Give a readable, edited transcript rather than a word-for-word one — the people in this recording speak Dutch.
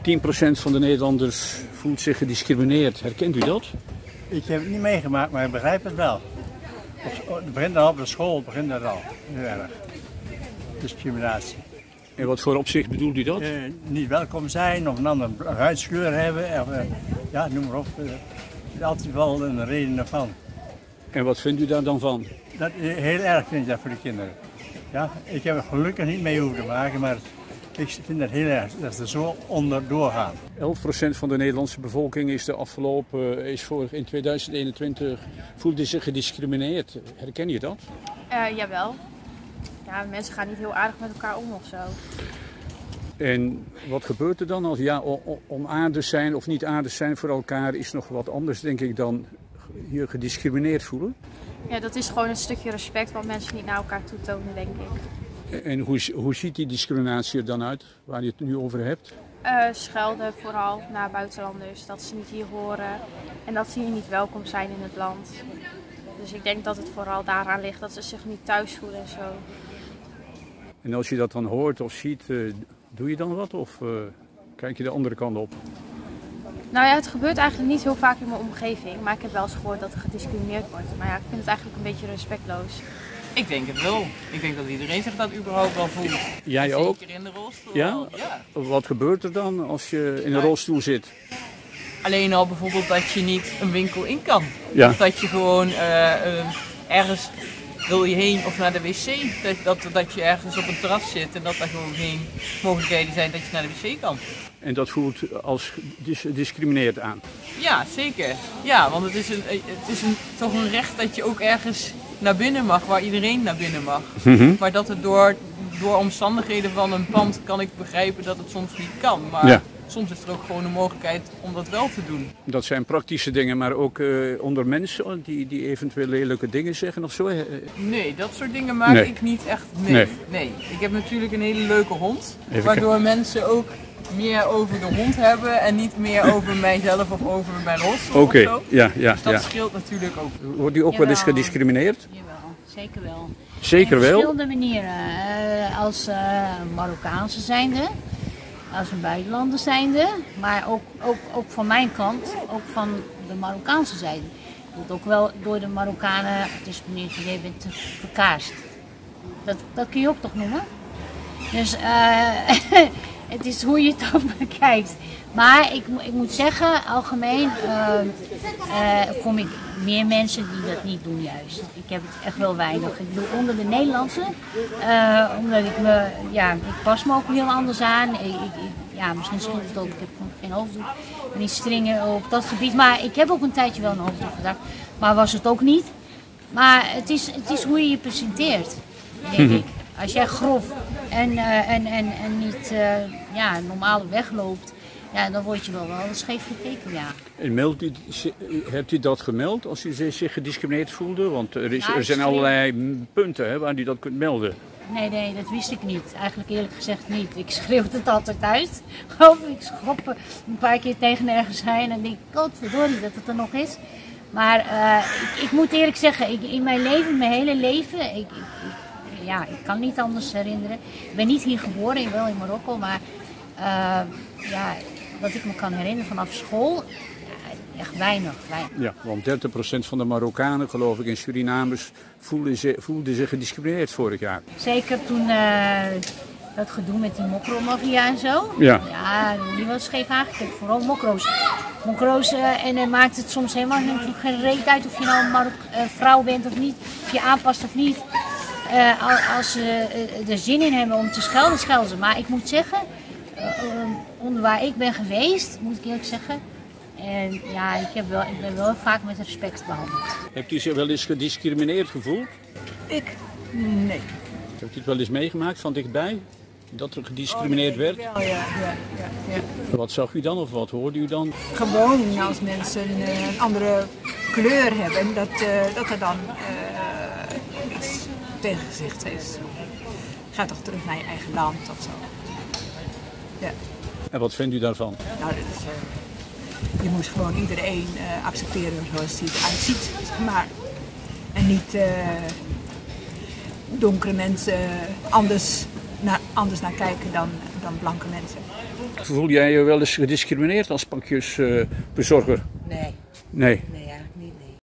10% van de Nederlanders voelt zich gediscrimineerd. Herkent u dat? Ik heb het niet meegemaakt, maar ik begrijp het wel. Het begint al op de school, begint dat al. Heel erg. Discriminatie. In wat voor opzicht bedoelt u dat? Niet welkom zijn of een andere huidskleur hebben. Of, ja, noem maar op. Er is altijd wel een reden ervan. En wat vindt u daar dan van? Dat, heel erg vind ik dat voor de kinderen. Ja, ik heb er gelukkig niet mee hoeven maken, maar ik vind het heel erg dat ze er zo onderdoor gaan. 11% van de Nederlandse bevolking is in 2021 voelde zich gediscrimineerd. Herken je dat? Jawel. Ja, mensen gaan niet heel aardig met elkaar om of zo. En wat gebeurt er dan als onaardig zijn of niet aardig zijn voor elkaar is nog wat anders, denk ik, dan je gediscrimineerd voelen? Ja, dat is gewoon een stukje respect wat mensen niet naar elkaar toetonen, denk ik. En hoe ziet die discriminatie er dan uit, waar je het nu over hebt? Schelden vooral naar buitenlanders, dat ze niet hier horen en dat ze hier niet welkom zijn in het land. Dus ik denk dat het vooral daaraan ligt dat ze zich niet thuis voelen en zo. En als je dat dan hoort of ziet, doe je dan wat of kijk je de andere kant op? Nou ja, het gebeurt eigenlijk niet heel vaak in mijn omgeving, maar ik heb wel eens gehoord dat er gediscrimineerd wordt. Maar ja, ik vind het eigenlijk een beetje respectloos. Ik denk het wel. Ik denk dat iedereen zich dat überhaupt wel voelt. Jij ook? Zeker in de rolstoel. Ja? Ja. Wat gebeurt er dan als je in een rolstoel zit? Alleen al bijvoorbeeld dat je niet een winkel in kan. Ja. Of dat je gewoon ergens wil je heen of naar de wc. Dat je ergens op een terras zit en dat er gewoon geen mogelijkheden zijn dat je naar de wc kan. En dat voelt als discrimineerd aan? Ja, zeker. Ja, want het is toch een recht dat je ook ergens naar binnen mag, waar iedereen naar binnen mag. Maar dat het door omstandigheden van een pand kan ik begrijpen dat het soms niet kan. Maar soms is er ook gewoon een mogelijkheid om dat wel te doen. Dat zijn praktische dingen, maar ook onder mensen die eventueel lelijke dingen zeggen of zo? Nee, dat soort dingen maak ik niet echt mee. Nee. Ik heb natuurlijk een hele leuke hond, waardoor mensen ook meer over de hond hebben en niet meer over mijzelf of over mijn rolstoel of zo. Ja, dus dat scheelt natuurlijk ook. Wordt u ook wel eens gediscrimineerd? Jawel, zeker wel. Zeker wel? Op verschillende manieren. Als Marokkaanse zijnde, als een buitenlander zijnde, maar ook van mijn kant, ook van de Marokkaanse zijde. Dat ook wel door de Marokkanen, het is meneer, jij bent verkaasd. Dat kun je ook toch noemen? Dus het is hoe je het ook bekijkt. Maar ik moet zeggen, algemeen kom ik meer mensen die dat niet doen juist. Ik heb het echt wel weinig. Ik bedoel, onder de Nederlandse, omdat ik pas me ook heel anders aan. Misschien scheelt het ook, ik heb geen hoofddoek. Ik ben niet streng op dat gebied. Maar ik heb ook een tijdje wel een hoofddoek gedragen. Maar was het ook niet. Maar het is hoe je je presenteert, denk ik. Als jij grof en niet normaal wegloopt, ja, dan word je wel scheef gekeken, ja. En hebt u dat gemeld als u zich gediscrimineerd voelde? Want er zijn allerlei punten waar u dat kunt melden. Nee, dat wist ik niet. Eigenlijk eerlijk gezegd niet. Ik schreeuwde het altijd uit. Of ik schop een paar keer tegen ergens heen en dan denk ik, godverdorie dat het er nog is. Maar ik moet eerlijk zeggen, in mijn hele leven, ik kan niet anders herinneren. Ik ben niet hier geboren, wel in Marokko, maar wat ik me kan herinneren vanaf school, echt weinig. Ja, want 30% van de Marokkanen, geloof ik, en Surinamers voelden zich gediscrimineerd vorig jaar. Zeker toen dat gedoe met die mokromafia en zo. Ja. Ja, die was scheef aangekeken, vooral mokro's. En dan maakt het soms helemaal geen reet uit of je nou een vrouw bent of niet, of je aanpast of niet. Als ze er zin in hebben om te schelden, schelden ze. Maar ik moet zeggen, onder waar ik ben geweest, moet ik eerlijk zeggen. En ja, ik ben wel vaak met respect behandeld. Hebt u zich wel eens gediscrimineerd gevoeld? Ik? Nee. Hebt u het wel eens meegemaakt van dichtbij? Dat er gediscrimineerd werd? Wel, ja. Wat zag u dan of wat hoorde u dan? Gewoon als mensen een andere kleur hebben, dat er dan tegengezegd is. Ga toch terug naar je eigen land of zo. Ja. En wat vindt u daarvan? Nou, je moet gewoon iedereen accepteren zoals hij eruit ziet, zeg maar. En niet donkere mensen anders naar kijken dan dan blanke mensen. Voel jij je wel eens gediscrimineerd als pakjesbezorger? Nee. Nee. Nee.